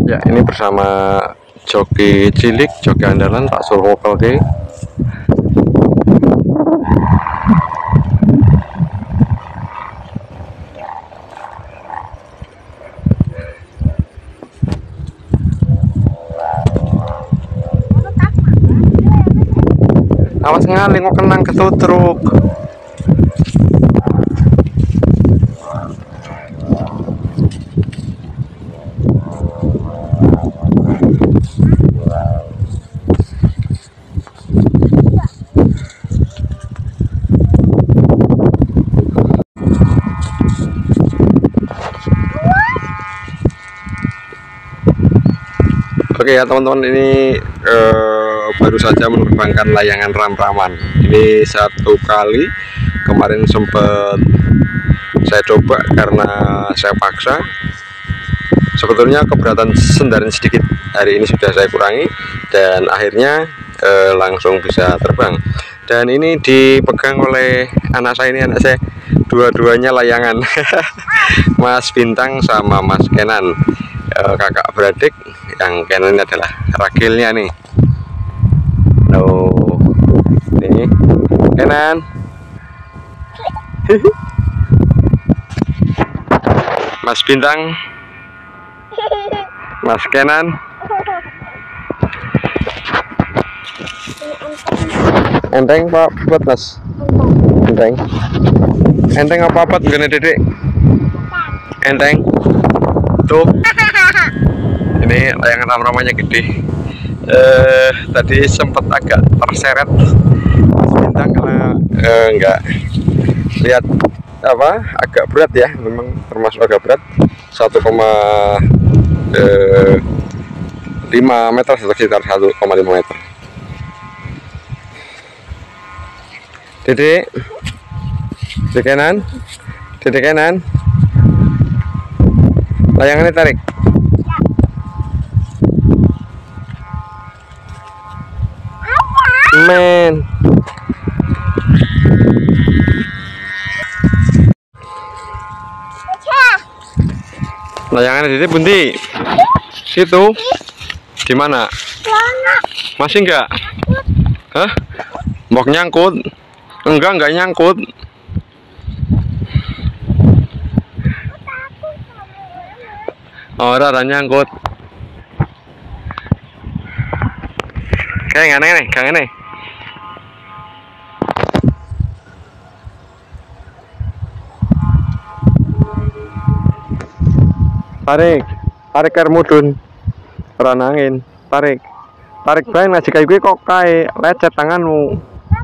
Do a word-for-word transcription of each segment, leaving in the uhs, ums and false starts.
Ya, ini bersama joki cilik, joki andalan Pak Surwo Kelke. Awas ngali kok kenang ketutruk. Oke ya teman-teman, ini eh, baru saja menerbangkan layangan ram-raman. Ini satu kali, kemarin sempat saya coba karena saya paksa. Sebetulnya keberatan sendaran sedikit, hari ini sudah saya kurangi dan akhirnya eh, langsung bisa terbang. Dan ini dipegang oleh anak saya, ini anak saya dua-duanya layangan. Mas Bintang sama Mas Kenan, eh, kakak beradik. Yang Kenan ini adalah ragilnya nih. Loh, nih Kenan. Mas Bintang, Mas Kenan. Enteng Pak buat Mas. Enteng. Enteng apa apa gini Dedek? Enteng. Tuh. Ini layangan ram-ramannya gede. Eh, tadi sempat agak terseret Mas Bintang karena eh, enggak lihat apa agak berat ya, memang termasuk agak berat, satu koma lima meter atau sekitar satu koma lima meter. Dedek, Dedek Kenan, Dedek Kenan, layangannya tarik. Men, layangannya Dedek bunti. Situ, di mana? Masih enggak? Hah? Mau nyangkut? Enggak, enggak nyangkut. Oh, udah nyangkut. Kayak aneh nih, kayak aneh. Tarik, tarik air mudun, ranangin, tarik, tarik bae nasi kayu gue kok kae lecet tanganmu.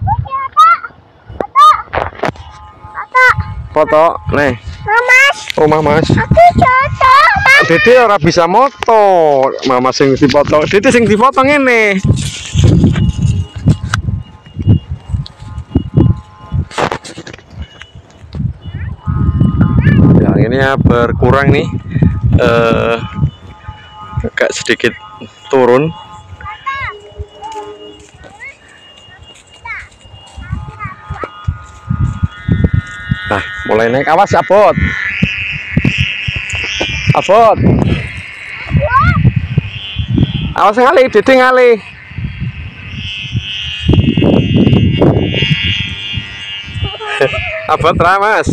Foto, nih. Mas. Rumah Mas. Aku foto, Mas. Dede ora bisa moto, Mama sing dipoto, Dede sing difoto ngene. Yang ini ya berkurang nih. Uh, agak sedikit turun. Nah, mulai naik. Awas abot. Abot. Awas ngali, Dede ngali. Abot ra, Mas.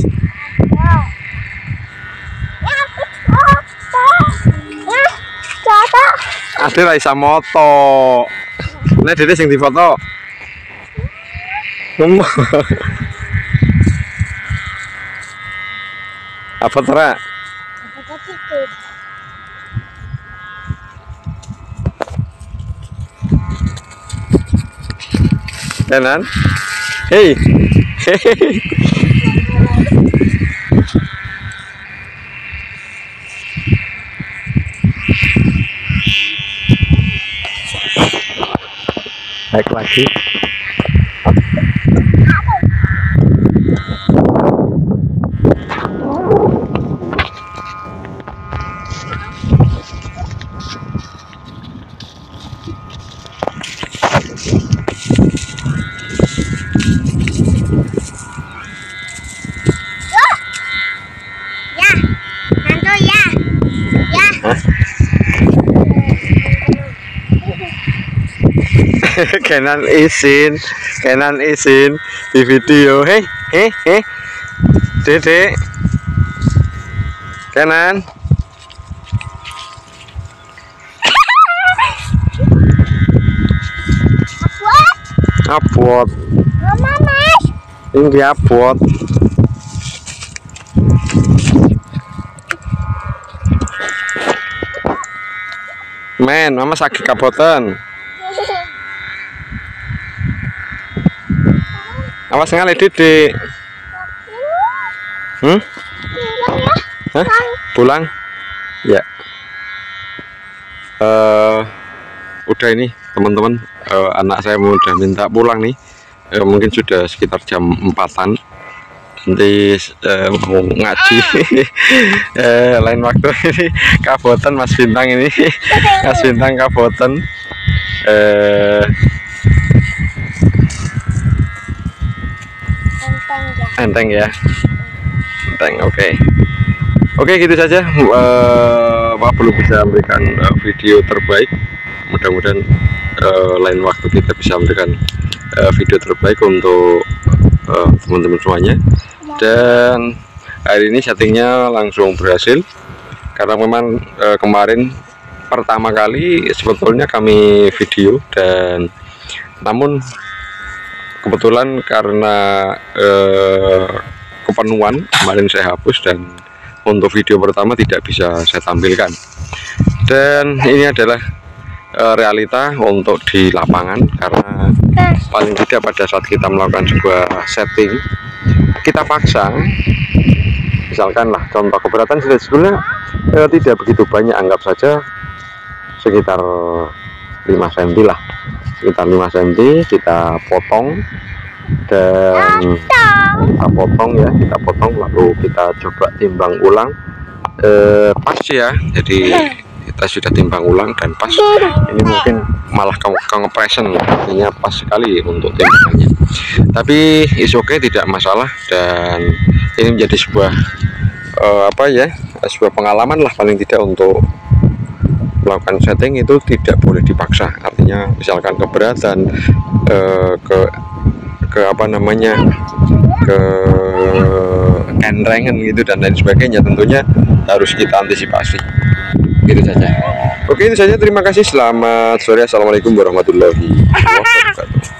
Ade ra isa moto. Nek Dede sing difoto. Apa tera? Kenan? Hei. Hei. Naik lagi. Kenan izin, Kenan izin di video. Hei, hei, hei, Dedek, Kenan. Abot. Mama mas. Ini abot. Men, mama sakit kabotan. Awas ngali Dedek. Hmm? Hah? Pulang? Ya. Uh, udah ini teman-teman, uh, anak saya udah minta pulang nih. Uh, mungkin sudah sekitar jam empatan. Nanti uh, mau ngaji. uh, lain waktu ini kabotan Mas Bintang ini. Mas Bintang kabotan. Uh, enteng ya. Enteng, oke. Okay. Oke, gitu saja. Uh, Pak belum bisa memberikan uh, video terbaik. Mudah-mudahan uh, lain waktu kita bisa memberikan uh, video terbaik untuk teman-teman uh, semuanya. Dan hari ini settingnya langsung berhasil karena memang uh, kemarin pertama kali sebetulnya kami video, dan namun kebetulan karena uh, kepenuhan kemarin saya hapus, dan untuk video pertama tidak bisa saya tampilkan. Dan ini adalah uh, realita untuk di lapangan, karena paling tidak pada saat kita melakukan sebuah setting kita paksa, misalkan lah contoh keberatan sudah sebenarnya uh, tidak begitu banyak, anggap saja sekitar lima sentimeter lah, sekitar lima sentimeter kita potong, dan kita potong ya, kita potong lalu kita coba timbang ulang. Eh, pas ya, jadi kita sudah timbang ulang dan pas. Ini mungkin malah kepressen, artinya pas sekali untuk timbangannya, tapi is okay, tidak masalah. Dan ini menjadi sebuah eh, apa ya, sebuah pengalaman lah paling tidak untuk melakukan setting itu tidak boleh dipaksa. Artinya misalkan keberatan eh, ke ke apa namanya ke kenrengan gitu dan lain sebagainya, tentunya harus kita antisipasi. Gitu saja. Oke, itu saja, terima kasih, selamat sore, assalamualaikum warahmatullahi wabarakatuh.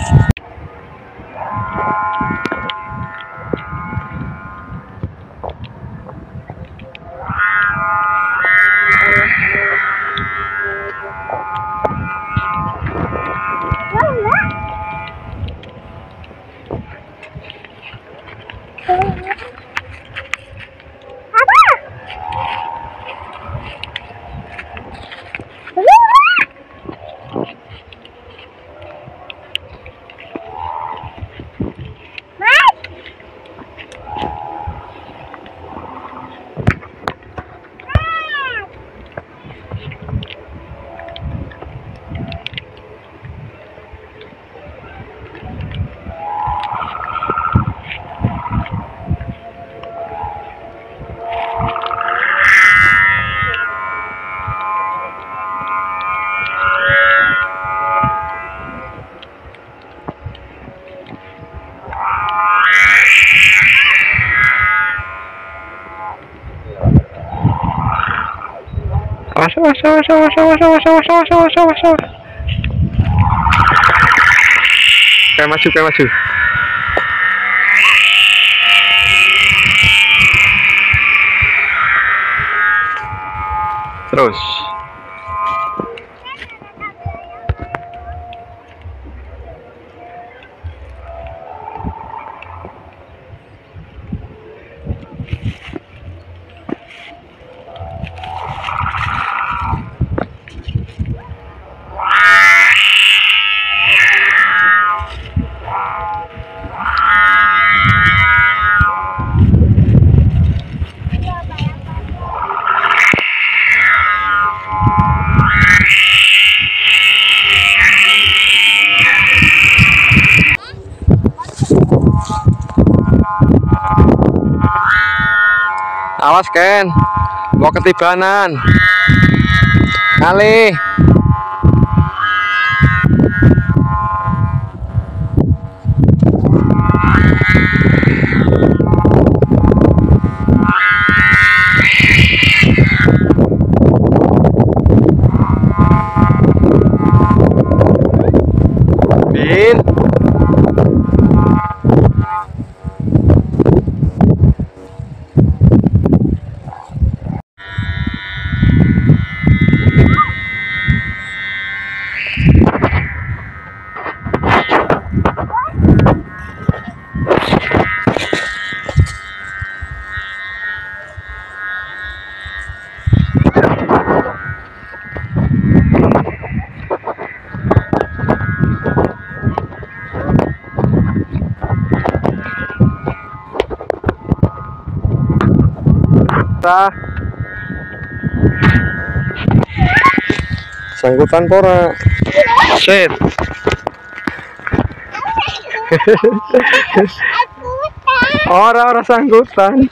Awas, awas, awas, awas, awas, awas, awas, awas, awas, awas, awas. Kayak maju, kayak maju. Terus. Awas Ken, mau ketibanan. Kali. Ora. Sangkutan pora. Set. Ora ora sangkutan.